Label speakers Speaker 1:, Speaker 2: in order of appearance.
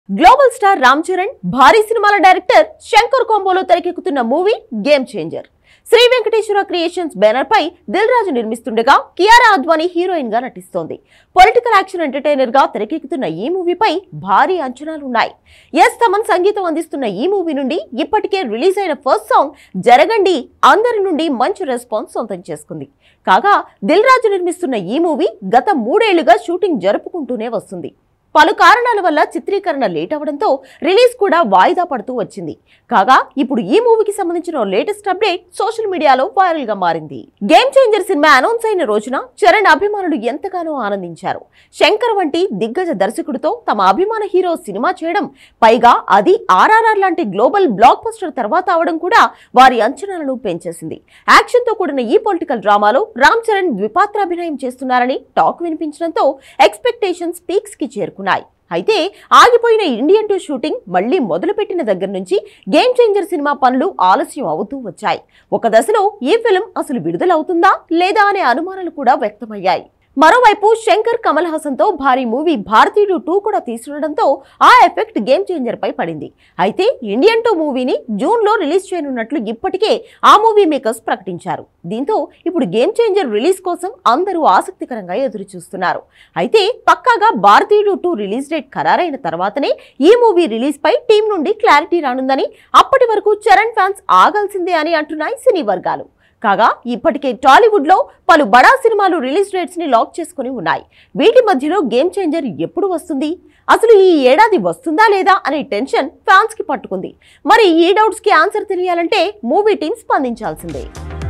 Speaker 1: Global star Ram Charan భారీ సినిమాల director Shankar కాంబోలో తెరకెక్కుతున్న movie game changer. Sri Venkateswara creations banner పై దిల్ రాజు నిర్మిస్తుండగా కియారా అద్వానీ హీరోయిన్ గా నటిస్తోంది. పొలిటికల్ యాక్షన్ ఎంటర్టైనర్ గా తెరకెక్కుతున్న ఈ మూవీపై భారీ అంచనాలున్నాయి. తమన్ సంగీతం అందిస్తున్న ఈ మూవీ నుండి ఇప్పటికే రిలీజ్ అయిన ఫస్ట్ సాంగ్ జరగండి అందరి నుండి మంచి రెస్పాన్స్ సొంతం చేసుకుంది. కాగా దిల్ రాజు నిర్మిస్తున్న ఈ మూవీ గత 3 ఏళ్లుగా షూటింగ్ జరుపుకుంటూనే వస్తుంది. పలు కారణాల వల్ల చిత్రీకరణ లేట్ అవడంతో రిలీజ్ కూడా వాయిదా పడుతూ వచ్చింది. కాగా ఇప్పుడు ఈ మూవీకి సంబంధించిన లేటెస్ట్ అప్డేట్ సోషల్ మీడియాలో వైరల్ గా మారింది. గేమ్ చేంజర్ సినిమా అనౌన్స్ అయిన రోజున చరణ్ అభిమానులు ఎంతగానో ఆనందించారు. శంకర్ వంటి దిగ్గజ దర్శకుడితో తమ అభిమాన హీరో సినిమా చేయడం, పైగా అది ఆర్ఆర్ఆర్ లాంటి గ్లోబల్ బ్లాక్ బస్టర్ తర్వాత అవడం కూడా వారి అంచనాలను పెంచేసింది. యాక్షన్ తో కూడిన ఈ పొలిటికల్ డ్రామాలో రామ్ చరణ్ ద్విపాత్రాభినయం చేస్తున్నారని టాక్ వినిపించడంతో ఎక్స్పెక్టేషన్స్ పీక్స్ కి చేరుకున్నాయి. అయితే ఆగిపోయిన ఇండియన్ 2 షూటింగ్ మళ్లీ మొదలుపెట్టిన దగ్గర నుంచి గేమ్ చేంజర్ సినిమా పనులు ఆలస్యం అవుతూ వచ్చాయి. ఒక దశలో ఈ ఫిల్మ్ అసలు విడుదలవుతుందా లేదా అనే అనుమానాలు కూడా వ్యక్తమయ్యాయి. మరోవైపు శంకర్ కమల్ హాసన్ తో భారీ మూవీ భారతీయుడు 2 కూడా తీస్తుండటంతో ఆ ఎఫెక్ట్ గేమ్ చేంజర్ పై పడింది. అయితే ఇండియన్ 2 మూవీని జూన్ లో రిలీజ్ చేయనున్నట్లు ఇప్పటికే ఆ మూవీ మేకర్స్ ప్రకటించారు. దీంతో ఇప్పుడు గేమ్ చేంజర్ రిలీజ్ కోసం అందరూ ఆసక్తికరంగా ఎదురు చూస్తున్నారు. అయితే పక్కాగా భారతీయుడు 2 రిలీజ్ డేట్ ఖరారైన తర్వాతనే ఈ మూవీ రిలీజ్ పై టీం నుండి క్లారిటీ రానుందని, అప్పటి వరకు చరణ్ ఫ్యాన్స్ ఆగాల్సిందే అని అంటున్నాయి సినీ వర్గాలు. కాగా ఇప్పటికే టాలీవుడ్ లో పలు బడా సినిమాలు రిలీజ్ డేట్స్ ని లాక్ చేసుకుని ఉన్నాయి. వీటి మధ్యలో గేమ్ చేంజర్ ఎప్పుడు వస్తుంది, అసలు ఈ ఏడాది వస్తుందా లేదా అనే టెన్షన్ ఫ్యాన్స్ కి పట్టుకుంది. మరి ఈ డౌట్స్ కి ఆన్సర్ తెలియాలంటే మూవీ టీం స్పందించాల్సిందే.